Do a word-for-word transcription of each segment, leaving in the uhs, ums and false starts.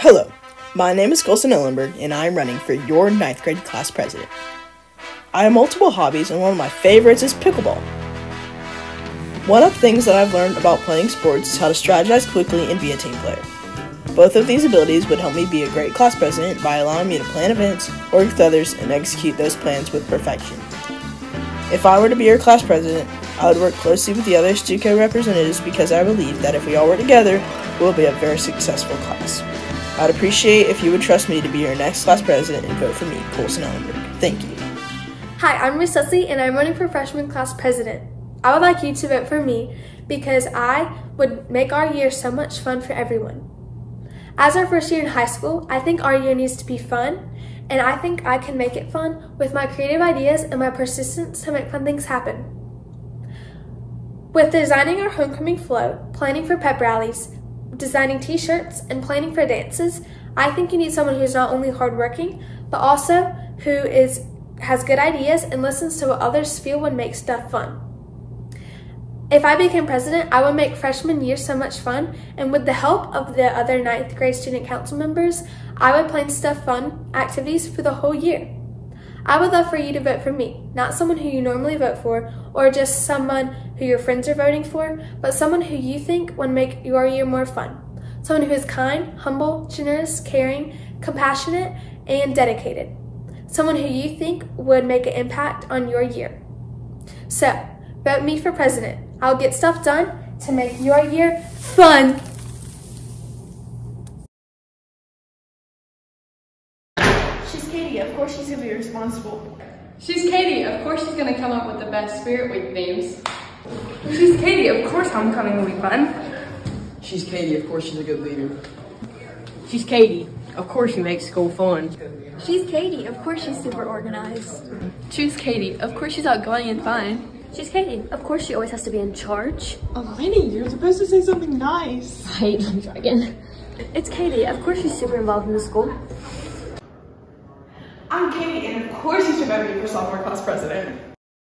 Hello, my name is Colson Ellenberg, and I am running for your ninth grade class president. I have multiple hobbies, and one of my favorites is pickleball. One of the things that I've learned about playing sports is how to strategize quickly and be a team player. Both of these abilities would help me be a great class president by allowing me to plan events, work with others, and execute those plans with perfection. If I were to be your class president, I would work closely with the other Stuco representatives because I believe that if we all work together, we'll be a very successful class. I'd appreciate if you would trust me to be your next class president and vote for me, Colson Ellenberg. Thank you. Hi, I'm Miss Leslie, and I'm running for freshman class president. I would like you to vote for me because I would make our year so much fun for everyone. As our first year in high school, I think our year needs to be fun, and I think I can make it fun with my creative ideas and my persistence to make fun things happen. With designing our homecoming float, planning for pep rallies, designing t-shirts, and planning for dances, I think you need someone who's not only hardworking, but also who is has good ideas and listens to what others feel would make stuff fun. If I became president, I would make freshman year so much fun, and with the help of the other ninth grade student council members, I would plan stuff fun activities for the whole year. I would love for you to vote for me, not someone who you normally vote for, or just someone who your friends are voting for, but someone who you think would make your year more fun. Someone who is kind, humble, generous, caring, compassionate, and dedicated. Someone who you think would make an impact on your year. So, vote me for president. I'll get stuff done to make your year fun. She's Katie, of course she's gonna be responsible. She's Katie, of course she's gonna come up with the best Spirit Week themes. She's Katie, of course homecoming will be fun. She's Katie, of course she's a good leader. She's Katie, of course she makes school fun. She's Katie, of course she's super organized. She's Katie, of course she's outgoing and fun. She's Katie, of course she always has to be in charge. Eleni, you're supposed to say something nice. I hate the dragon. It's Katie, of course she's super involved in the school. I'm Katie, and of course you should vote me for sophomore class president.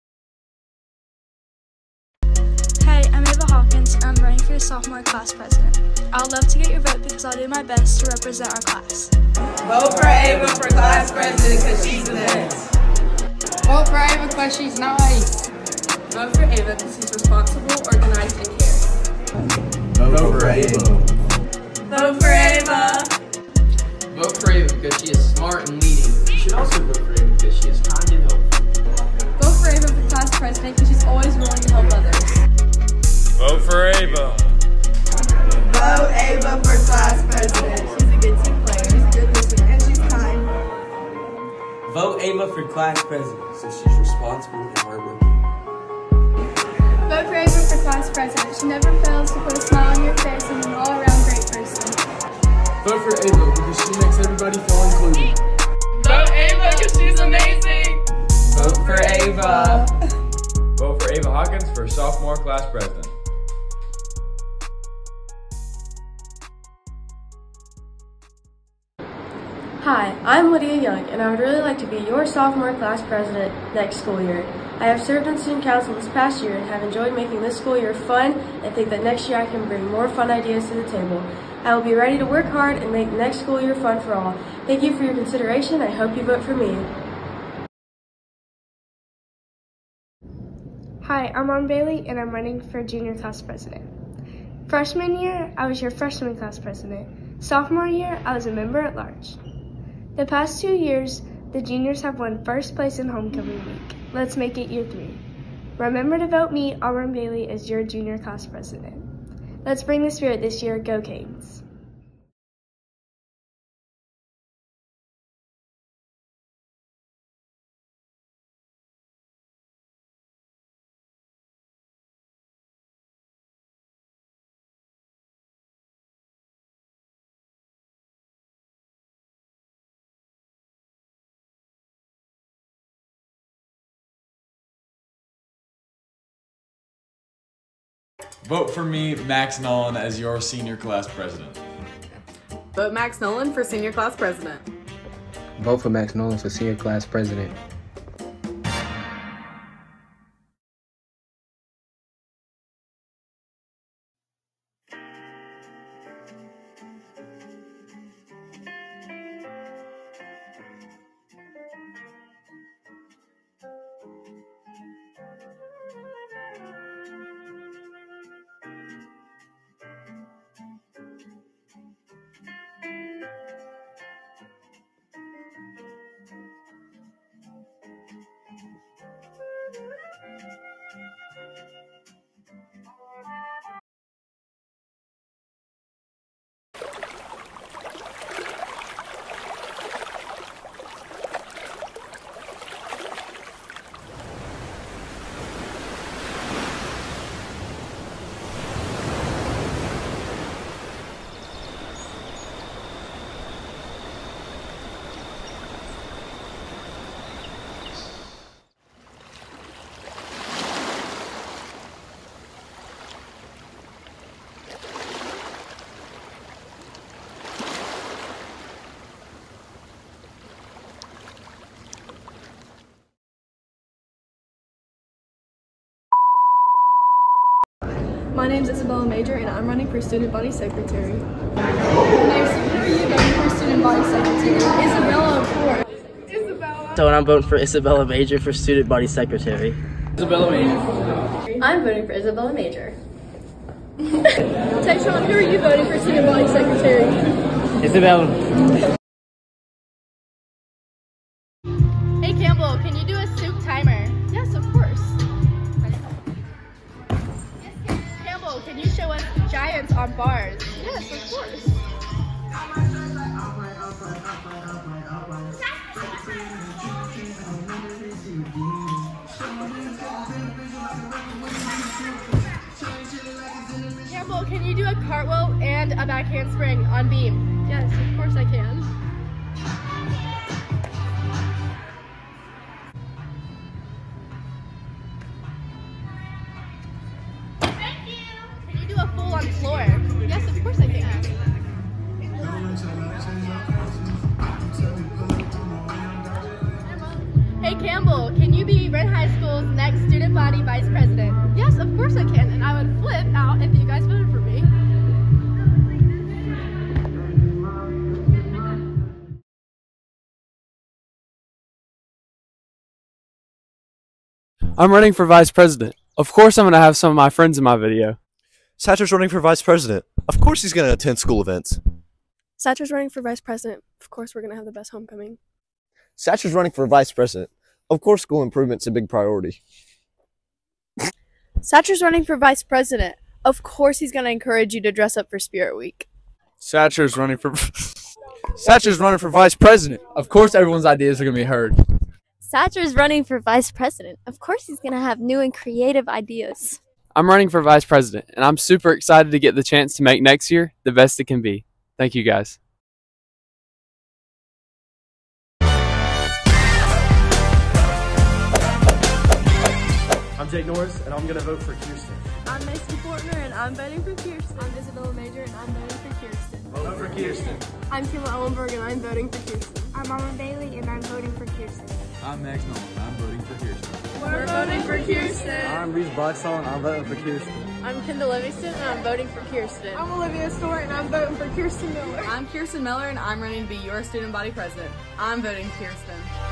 Hey, I'm Ava Hawkins, and I'm running for sophomore class president. I'd love to get your vote because I'll do my best to represent our class. Vote for Ava for class president because she's the best. Vote for Ava because she's nice. Vote for Ava because she's responsible, organized, and caring. Vote for Ava. Vote for Ava. Vote for Ava because she is smart and leading. You should also vote for Ava because she is kind and helpful. Vote for Ava for class president because she's always willing to help others. Vote for Ava. Vote Ava for class president. She's a good team player, she's a good listener, and she's kind. Vote Ava for class president so she's responsible and hardworking. Vote for Ava for class president. She never fails to put a smile on your face and is an all-around great person. Vote for Ava because she makes everybody feel included. Vote Ava because she's amazing. Vote for Ava. Vote for Ava Hawkins for sophomore class president. Hi, I'm Lydia Young, and I would really like to be your sophomore class president next school year. I have served on student council this past year and have enjoyed making this school year fun and think that next year I can bring more fun ideas to the table. I will be ready to work hard and make next school year fun for all. Thank you for your consideration. I hope you vote for me. Hi, I'm Ron Bailey, and I'm running for junior class president. Freshman year, I was your freshman class president. Sophomore year, I was a member at large. The past two years, the juniors have won first place in homecoming week. Let's make it year three. Remember to vote me, Auburn Bailey, as your junior class president. Let's bring the spirit this year. Go Canes. Vote for me, Max Nolan, as your senior class president. Vote Max Nolan for senior class president. Vote for Max Nolan for senior class president. My name is Isabella Major and I'm running for Student Body Secretary. Mason, who are you voting for Student Body Secretary? Isabella, of course. Isabella. So and I'm voting for Isabella Major for Student Body Secretary. Isabella Major. I'm voting for Isabella Major. Tayshawn, who are you voting for Student Body Secretary? Isabella. Hey Campbell, can you do a soup timer? Yes, of course. Campbell, can you show us giants on bars? Yes, of course. Campbell, can you do a cartwheel and a back handspring on beam? Yes, of course I can. Can you do a full on floor? Yes, of course I can. Hey Campbell, can you be Red High School's next student body vice president? Yes, of course I can, and I would flip out if you guys voted for me. I'm running for vice president. Of course I'm going to have some of my friends in my video. Satcher's running for vice president. Of course he's going to attend school events. Satcher's running for vice president. Of course we're going to have the best homecoming. Satcher's running for vice president. Of course school improvement's a big priority. Satcher's running for vice president. Of course he's going to encourage you to dress up for Spirit Week. Satcher's running for Satcher's running for vice president. Of course everyone's ideas are going to be heard. Satcher's running for vice president. Of course he's going to have new and creative ideas. I'm running for vice president, and I'm super excited to get the chance to make next year the best it can be. Thank you, guys. I'm Jake Norris, and I'm going to vote for Kirsten. I'm Mason Fortner, and I'm voting for Kirsten. I'm Isabella Major, and I'm voting for Kirsten. Vote for Kirsten. I'm Kimma Ellenberg, and I'm voting for Kirsten. I'm Mama Bailey, and I'm voting for Kirsten. I'm Max Nolan, and I'm voting for Kirsten. We're, We're voting for Kirsten. I'm Reese Blackstone, and I'm voting for Kirsten. I'm Kendall Livingston, and I'm voting for Kirsten. I'm Olivia Stewart, and I'm voting for Kirsten Miller. I'm Kirsten Miller, and I'm running to be your student body president. I'm voting Kirsten.